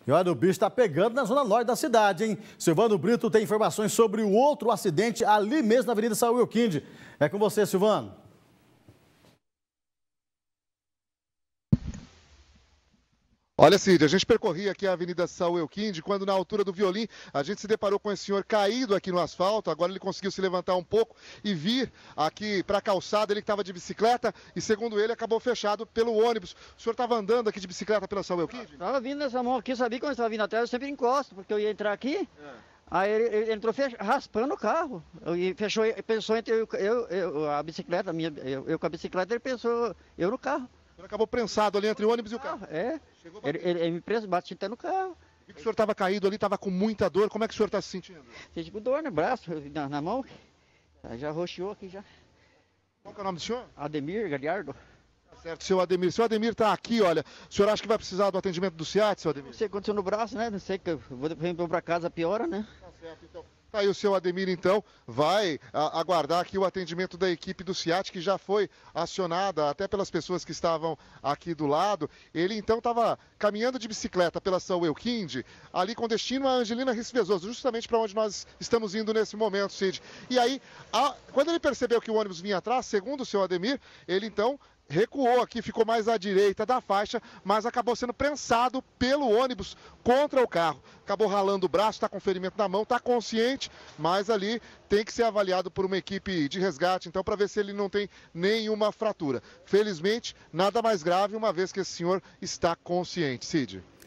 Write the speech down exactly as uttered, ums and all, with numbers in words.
E olha, o bicho está pegando na zona norte da cidade, hein? Silvano Brito tem informações sobre o outro acidente ali mesmo na Avenida Saúl Elquinde. É com você, Silvano. Olha, Cid, a gente percorria aqui a Avenida Saúl Elquinde, quando na altura do Violim a gente se deparou com esse senhor caído aqui no asfalto. Agora ele conseguiu se levantar um pouco e vir aqui para a calçada. Ele que estava de bicicleta e, segundo ele, acabou fechado pelo ônibus. O senhor estava andando aqui de bicicleta pela Saúl Elquinde? Estava vindo nessa mão aqui, sabia que quando eu estava vindo atrás, eu sempre encosto, porque eu ia entrar aqui. É. Aí ele, ele entrou fech... raspando o carro. E fechou, pensou entre eu, eu, eu a bicicleta, minha, eu, eu com a bicicleta, ele pensou eu no carro. Ele acabou prensado ali entre o ônibus e o carro? É, ele, ele, ele me prensou, bate até no carro. E que o senhor estava caído ali, estava com muita dor, como é que o senhor está se sentindo? Senti com dor no braço, na, na mão, já roxeou aqui já. Qual que é o nome do senhor? Ademir Galhardo. Tá certo, seu Ademir. Seu Ademir está aqui, olha, o senhor acha que vai precisar do atendimento do SEAT, seu Ademir? Não sei o que aconteceu no braço, né, não sei, que eu vou vir para casa, piora, né? Tá certo, então. Tá aí o seu Ademir, então, vai a, aguardar aqui o atendimento da equipe do SEAT, que já foi acionada até pelas pessoas que estavam aqui do lado. Ele, então, estava caminhando de bicicleta pela Saúl Elquinde, ali com destino a Angelina Risso-Vezoso, justamente para onde nós estamos indo nesse momento, Cid. E aí, a, quando ele percebeu que o ônibus vinha atrás, segundo o seu Ademir, ele, então, recuou aqui, ficou mais à direita da faixa, mas acabou sendo prensado pelo ônibus contra o carro. Acabou ralando o braço, está com ferimento na mão, está consciente, mas ali tem que ser avaliado por uma equipe de resgate, então, para ver se ele não tem nenhuma fratura. Felizmente, nada mais grave, uma vez que esse senhor está consciente. Cid.